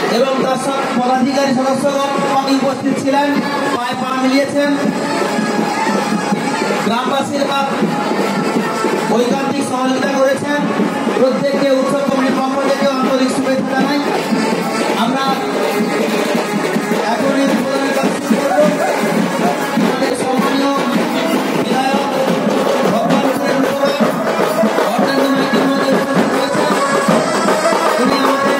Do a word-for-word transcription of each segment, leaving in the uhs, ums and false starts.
এবং তার সব পদাধিকারী সদস্যগণ উপস্থিত ছিলেন, পায়ে পা মিলিয়েছেন। গ্রামবাসীর বা ঐকান্তিক সহযোগিতা করেছেন। প্রত্যেককে উৎসব কমিটির পক্ষ থেকে আন্তরিক শুভেচ্ছা জানাই। আমরা এখন এই উদ্বোধনের কাজ শুরু করব। আমাদের সম্মানীয় বিধায়ক ভগবানপুরের উপর অর্থেন্দ্র মাইতি মহোদয় উপস্থিত হয়েছেন। তিনি আমাদের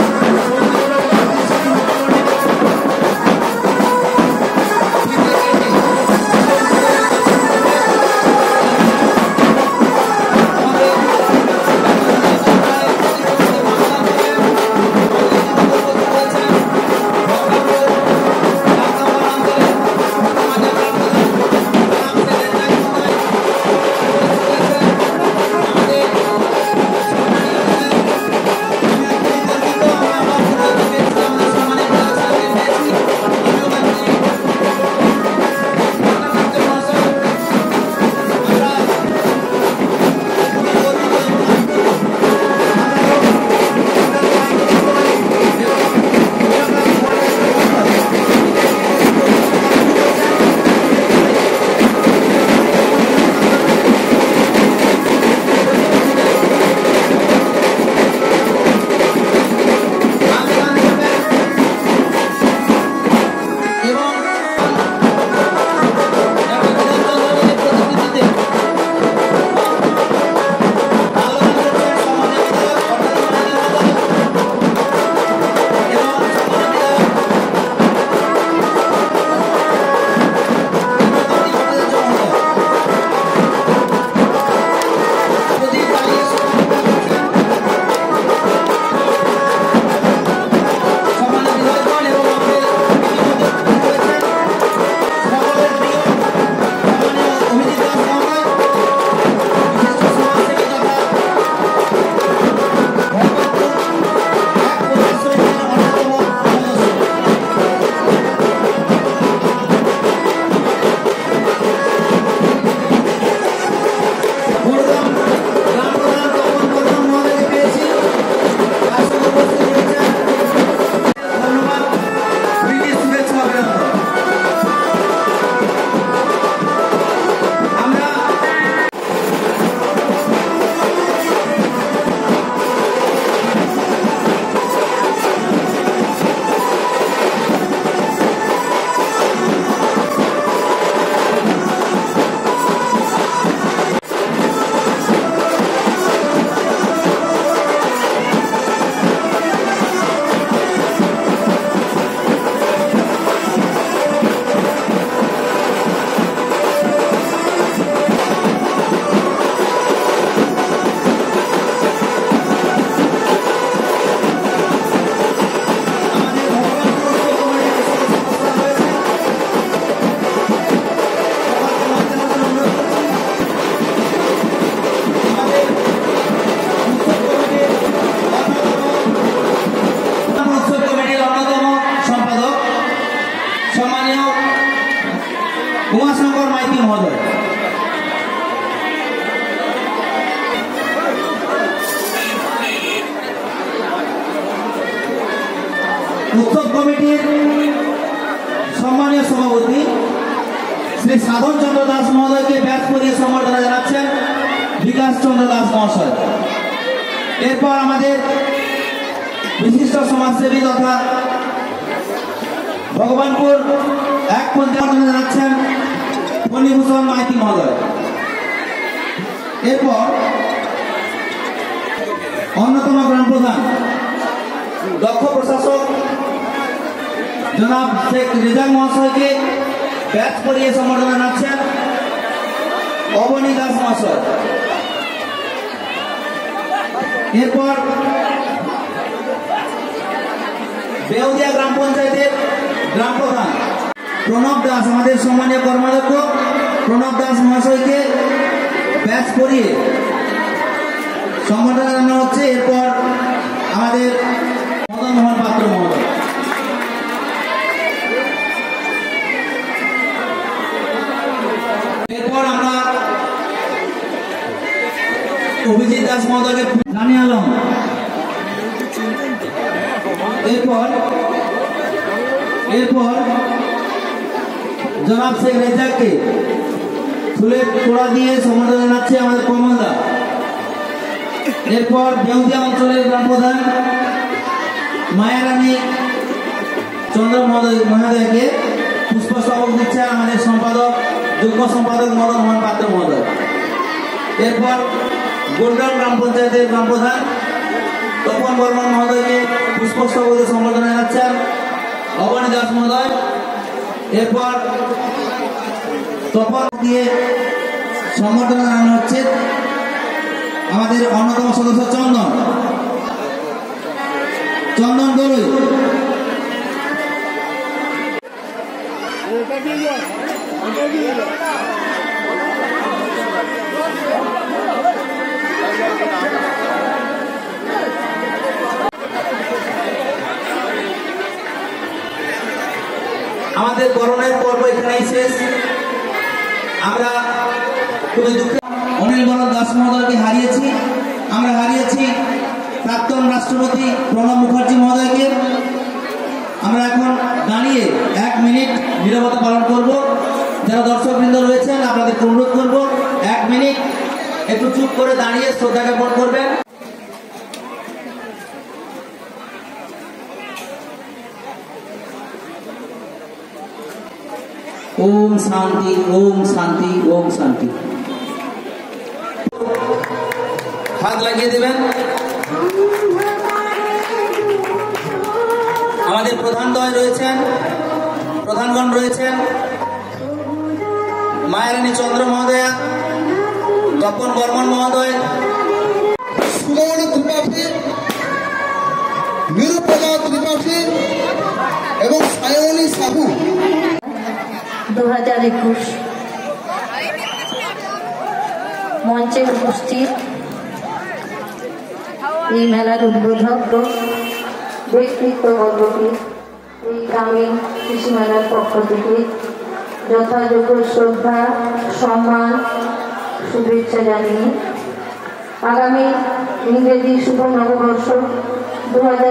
उत्सव कमिटिर सम्मानीय सभापति श्री साधन चंद्र दास महोदय के बैच करिए सम्बर्धना जानाচ্ছেন विकास चंद्र दास महाशय। एरपर आमादेर विशिष्ट समाजसेवी तथा भगवानपुर एक पंचायत जानाচ্ছেন फणिभूषण माइती महोदय। एरपर अन्यतम ग्राम प्रधान दक्ष प्रशासक जनाब शेख रिजाल महाशय के बैच करिए सम्बर्धना जानाচ্ছেন अवनी दास महाशय। एरपर बेउदिया ग्राम पंचायतेर ग्राम प्रधान प्रणब दास हमारे सम्मानीय कर्माध्यक्ष प्रणब दास महाशय के बैच करिए सम्बर्धना जानाনো হচ্ছে। এরপর আমাদের মদন মোহন পাত্র মহোদয়। এরপর আমরা অভিজিৎ দাস মহোদয়কে জানিয়ে আলম। এরপর এরপর জনাব শেখ রেজাককে ফুলের তোড়া দিয়ে সম্বোধন জানাচ্ছে আমাদের কমলদা। এরপর বেউদিয়া অঞ্চলের গ্রাম প্রধান মায়ারানী চন্দ্র মহোদয়কে পুষ্পস্তবক দিচ্ছে আমাদের সম্পাদক যুগ্ম সম্পাদক মদন মোহন পাত্র মহোদয়। এরপর গোলগ্রাম গ্রাম পঞ্চায়েতের গ্রাম প্রধান তপন বর্মন মহোদয়কে পুষ্পস্তবক দিয়ে সম্বোধন জানাচ্ছেন অবনী দাস মহোদয়। এরপর তপন দিয়ে সম্বোধন জানানো হচ্ছে আমাদের অন্যতম সদস্য চন্দন চন্দন দলুই। আমাদের করোনার পর্ব এখানেই শেষ। আমরা খুবই দুঃখে অনিল বরণ দাস মহোদয়কে হারিয়েছি। আমরা হারিয়েছি প্রাক্তন রাষ্ট্রপতি প্রণব মুখার্জি মহোদয়কে। আমরা এখন দাঁড়িয়ে এক মিনিট নীরবতা পালন করব। যারা দর্শকবৃন্দ রয়েছেন আপনাদেরকে অনুরোধ করব এক মিনিট একটু চুপ করে দাঁড়িয়ে শ্রদ্ধা জ্ঞাপন করবেন। ओम शांति ओम शांति ओम शांति। हाथ লাগিয়ে দেবেন। আমাদের প্রধানদ্বয় রয়েছেন প্রধানগণ রয়েছেন মায়ারানী চন্দ্র মহোদয়া তপন বর্মন মহোদয় সুমন ত্রিপাঠী নিরুপমা ত্রিপাঠী এবং সায়নী সাহু। দু হাজার একুশ মঞ্চে উপস্থিত এই মেলার উদ্বোধক ব্যক্তিত্ববর্গকে এই গ্রামীণ কৃষি মেলার পক্ষ থেকে যথাযোগ্য শ্রদ্ধা সম্মান শুভেচ্ছা জানিয়ে আগামী ইংরেজি শুভ নববর্ষ দু হাজার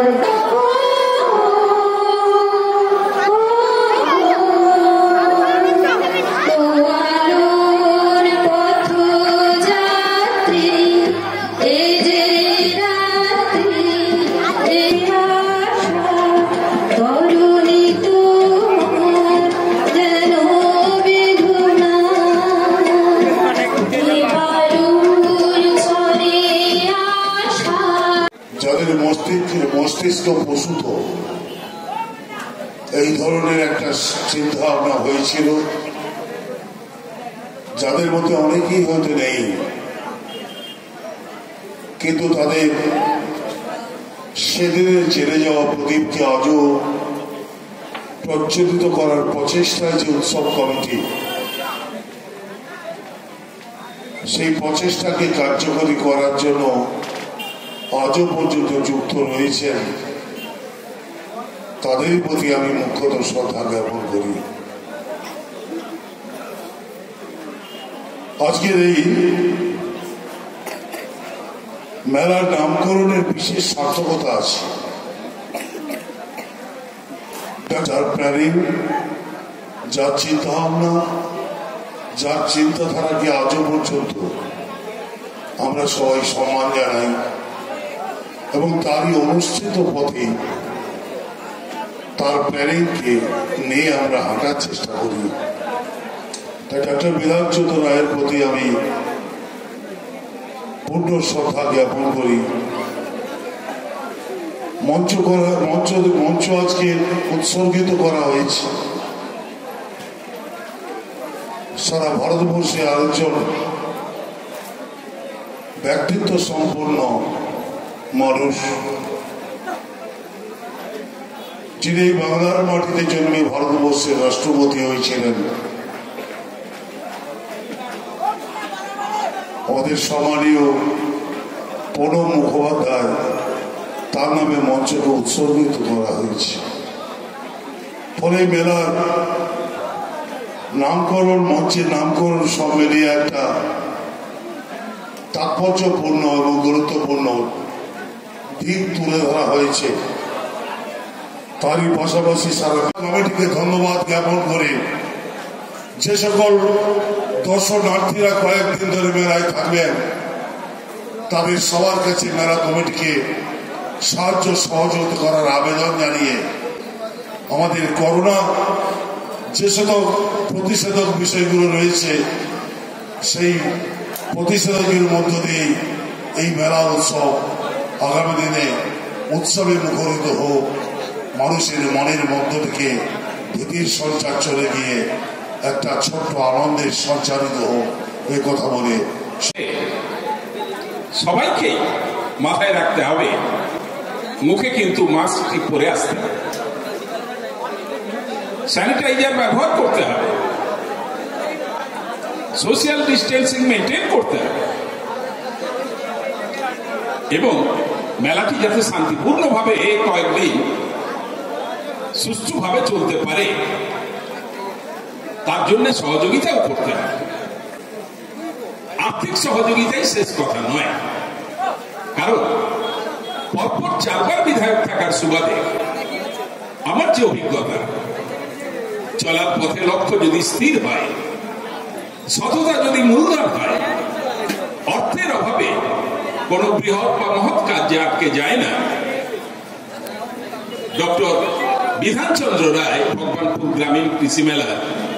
মস্তিষ্ক প্রসূত এই ধরনের একটা চিন্তা ভাবনা হয়েছিল, যাদের মধ্যে অনেকেই হয়তো নেই, কিন্তু তাদের সেদিনের জেলে যাওয়া প্রদীপকে আজও প্রজ্বলিত করার প্রচেষ্টায় যে উৎসব কমিটি, সেই প্রচেষ্টাকে কার্যকরী করার জন্য আজও পর্যন্ত যুক্ত রয়েছেন, তাদের প্রতি আমি মুখ্যত শ্রদ্ধা জ্ঞাপন করি। আজকের এই মেলার নামকরণের বিশেষ সার্থকতা আছে। যার প্ল্যানিং, যার চিন্তা ভাবনা, যার চিন্তাধারাকে আজও পর্যন্ত আমরা সবাই সম্মান জানাই এবং তারই অনুষ্ঠিত পথে তার প্ল্যানিংকে নিয়ে আমরা হাঁটার চেষ্টা করি। তাই ডক্টর বিধানচন্দ্র রায়ের প্রতি আমি পূর্ণ শ্রদ্ধা জ্ঞাপন করি। মঞ্চ করা মঞ্চ মঞ্চ আজকে উৎসর্গিত করা হয়েছে সারা ভারতবর্ষে আরেকজন ব্যক্তিত্ব সম্পন্ন মানুষ, যিনি বাংলার মাটিতে জন্মে ভারতবর্ষের রাষ্ট্রপতি হয়েছিলেন, আমাদের সম্মানীয় প্রণব মুখোপাধ্যায়, তার নামে মঞ্চকে উৎসর্গিত করা হয়েছে। ফলে মেলার নামকরণ, মঞ্চের নামকরণ সব মিলিয়ে একটা তাৎপর্যপূর্ণ এবং গুরুত্বপূর্ণ দিক তুলে ধরা হয়েছে। তারই পাশাপাশি সারা কমিটিকে ধন্যবাদ জ্ঞাপন করে যে সকল দর্শনার্থীরা কয়েকদিন ধরে মেলায় থাকবেন তাদের সবার কাছে মেলা কমিটিকে সাহায্য সহযোগিতা করার আবেদন জানিয়ে আমাদের করোনা যে সকল প্রতিষেধক বিষয়গুলো রয়েছে সেই প্রতিষেধকের মধ্য দিয়ে এই মেলা উৎসব আগামী দিনে উৎসবে মুখরিত হোক, মানুষের মনের মধ্য থেকে ভীতির সঞ্চার চলে গিয়ে একটা ছোট্ট আনন্দের সঞ্চারিত হোক, এই কথা বলে সবাইকে মাথায় রাখতে হবে মুখে কিন্তু মাস্কটি পরে আসতে হবে, স্যানিটাইজার ব্যবহার করতে হবে, সোশ্যাল ডিস্টেন্সিং মেনটেন করতে হবে এবং মেলাটি যাতে শান্তিপূর্ণভাবে কয়েকদিন সুষ্ঠুভাবে চলতে পারে তার জন্য সহযোগিতাও করতে হবে। আর্থিক সহযোগিতাই শেষ কথা নয়, কারণ পরপর চারবার বিধায়ক থাকার সুবাদে আমার যে অভিজ্ঞতা, চলার পথে লক্ষ্য যদি স্থির হয়, সততা যদি মূলধন হয়, অর্থের অভাবে কোন বৃহৎ বা মহৎ কাজে আটকে যায় না। ডক্টর বিধানচন্দ্র রায় ভগবানপুর গ্রামীণ কৃষি মেলা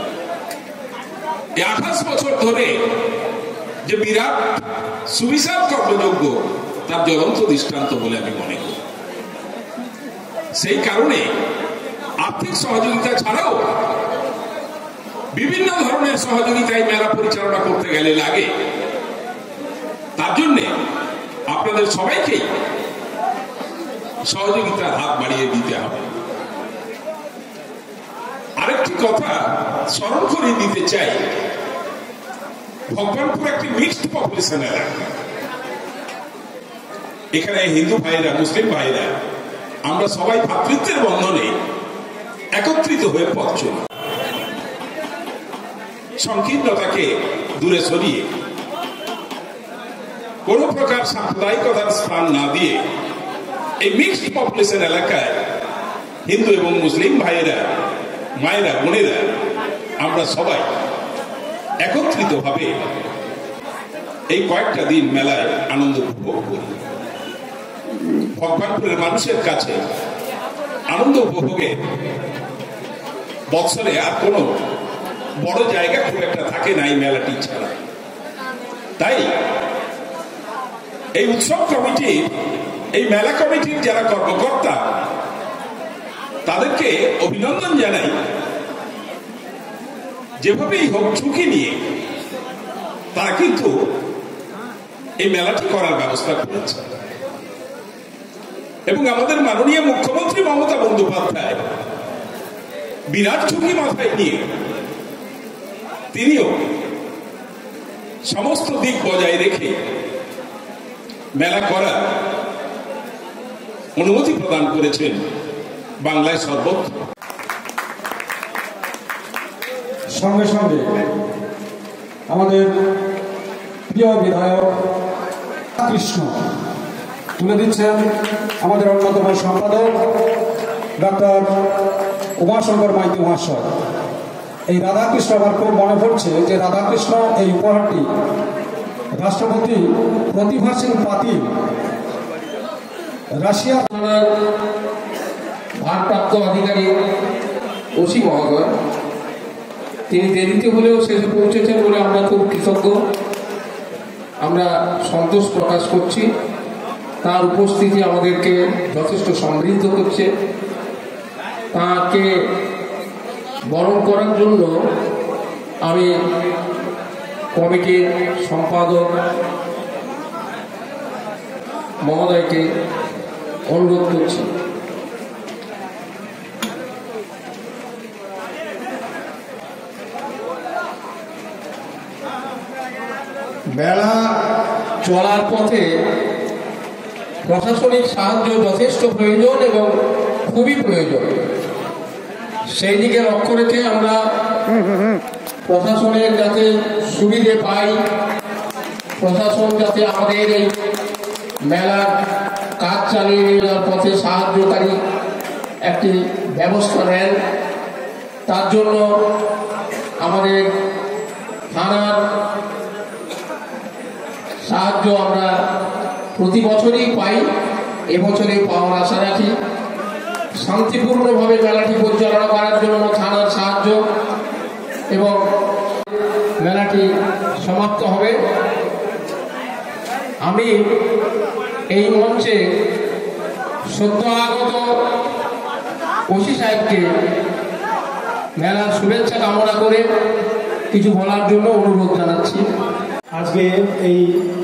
এই আঠাশ বছর ধরে যে বিরাট সুবিশাল কর্মযোগ্য তার জ্বলন্ত দৃষ্টান্ত বলে আমি মনে করি। সেই কারণে আর্থিক সহযোগিতা ছাড়াও বিভিন্ন ধরনের সহযোগিতায় মেলা পরিচালনা করতে গেলে লাগে। তার জন্যে আপনাদের সবাইকেই সহযোগিতার হাত বাড়িয়ে দিতে হবে। আরেকটি কথা স্মরণ করে দিতে চাই, ভগবানপুর একটি মিক্সড পপুলেশন এলাকা। এখানে হিন্দু ভাইরা, মুসলিম ভাইরা আমরা সবাই ভ্রাতৃত্বের বন্ধনে একত্রিত হয়ে পথ চলি। সংকীর্ণতাকে দূরে সরিয়ে কোন প্রকার সাম্প্রদায়িকতার স্থান না দিয়ে এই মিক্সড পপুলেশন এলাকায় হিন্দু এবং মুসলিম ভাইয়েরা, মায়েরা, বোনেরা আমরা সবাই একত্রিত ভাবে এই কয়েকটা দিন মেলায় আনন্দ উপভোগ করি। ভগবানপুরের মানুষের কাছে আনন্দ উপভোগে বৎসরে আর কোন বড় জায়গা খুব একটা থাকে না এই মেলাটি ছাড়া। তাই এই উৎসব কমিটি, এই মেলা কমিটির যারা কর্মকর্তা তাদেরকে অভিনন্দন জানাই। যেভাবেই হোক ঝুঁকি নিয়ে তারা কিন্তু এই মেলাটি করার ব্যবস্থা করেছে এবং আমাদের মাননীয় মুখ্যমন্ত্রী মমতা বন্দ্যোপাধ্যায় বিরাট ঝুঁকি মাথায় নিয়ে তিনিও সমস্ত দিক বজায় রেখে মেলা করার অনুমতি প্রদান করেছেন বাংলায় সর্বত্র। সঙ্গে সঙ্গে আমাদের প্রিয় বিধায়ক কৃষ্ণ তুলে দিচ্ছেন আমাদের অন্যতম সম্পাদক ডক্টর উমাশঙ্কর মাইতি মহাশয়। এই রাধাকৃষ্ণ আমার খুব মনে পড়ছে যে রাধাকৃষ্ণ এই উপহারটি রাষ্ট্রপতি প্রতিভা সিং পাতিল রাশিয়া ভারপ্রাপ্ত আধিকারিক ওসি মহোদয়, তিনি দেরিতে হলেও শেষে পৌঁছেছেন বলে আমরা খুব কৃতজ্ঞ, আমরা সন্তোষ প্রকাশ করছি। তার উপস্থিতি আমাদেরকে যথেষ্ট সমৃদ্ধ করছে। তাকে বরণ করার জন্য আমি কমিটির সম্পাদক মহোদয়কে অনুরোধ করছি। মেলা চলার পথে প্রশাসনিক সাহায্য যথেষ্ট প্রয়োজন এবং খুবই প্রয়োজন। সেই দিকে লক্ষ্য রেখে আমরা প্রশাসনের যাতে সুবিধে পাই, প্রশাসন যাতে আমাদের এই মেলার কাজ চালিয়ে যাওয়ার পথে সাহায্যকারী একটি ব্যবস্থা নেন। তার জন্য আমাদের থানার সাহায্য আমরা প্রতি বছরই পাই, এবছরে পাওয়ার আশা রাখি। শান্তিপূর্ণভাবে মেলাটি পরিচালনা করার জন্য থানার সাহায্য এবং মেলাটি সমাপ্ত হবে। আমি এই মঞ্চে সদ্য আগত ওসি সাহেবকে মেলার শুভেচ্ছা কামনা করে কিছু বলার জন্য অনুরোধ জানাচ্ছি। আজকে এই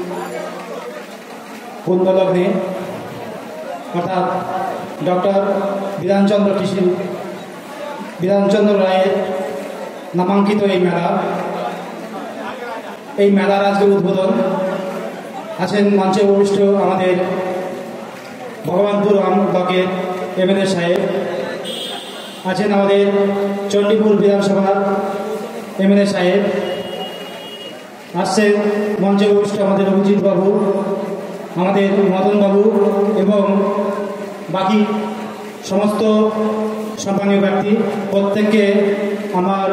পুণ্যলগ্নে অর্থাৎ ডক্টর বিধানচন্দ্র কৃষি বিধানচন্দ্র রায়ের নামাঙ্কিত এই মেলা, এই মেলার আজকে উদ্বোধন আছেন মঞ্চে উপবিষ্ট আমাদের ভগবানপুর ব্লকের এমএলএ সাহেব, আছেন আমাদের চণ্ডীপুর বিধানসভার এমএলএ সাহেব, আসছেন মঞ্চে উপবিষ্ট আমাদের অভিজিৎ বাবু, আমাদের মদন বাবু এবং বাকি সমস্ত সম্মানীয় ব্যক্তি। প্রত্যেককে আমার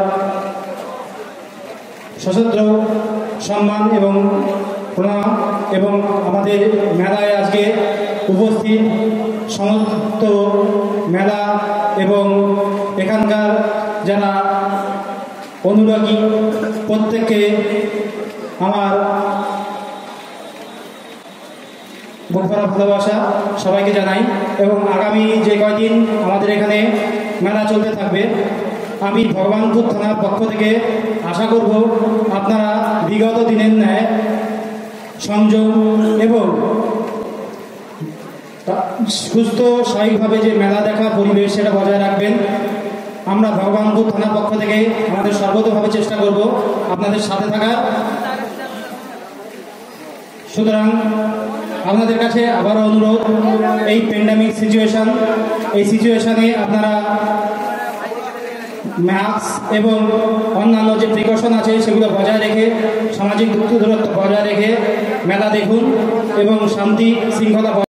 সশস্ত্র সম্মান এবং প্রণাম। এবং আমাদের মেলায় আজকে উপস্থিত সমস্ত মেলা এবং এখানকার যারা অনুরাগী প্রত্যেককে আমার বুক ভরা ভালোবাসা সবাইকে জানাই। এবং আগামী যে কয়দিন আমাদের এখানে মেলা চলতে থাকবে, আমি ভগবানপুর থানার পক্ষ থেকে আশা করব আপনারা বিগত দিনের ন্যায় সংযম এবং সুস্থ স্বাভাবিকভাবে যে মেলা দেখা পরিবেশ সেটা বজায় রাখবেন। আমরা ভগবানপুর থানার পক্ষ থেকে আমাদের সর্বতভাবে চেষ্টা করব আপনাদের সাথে থাকার। সুতরাং আপনাদের কাছে আবারও অনুরোধ, এই প্যান্ডামিক সিচুয়েশন, এই সিচুয়েশনে আপনারা মাস্ক এবং অন্যান্য যে প্রিকশন আছে সেগুলো বজায় রেখে, সামাজিক দূরত্ব বজায় রেখে মেলা দেখুন এবং শান্তি শৃঙ্খলা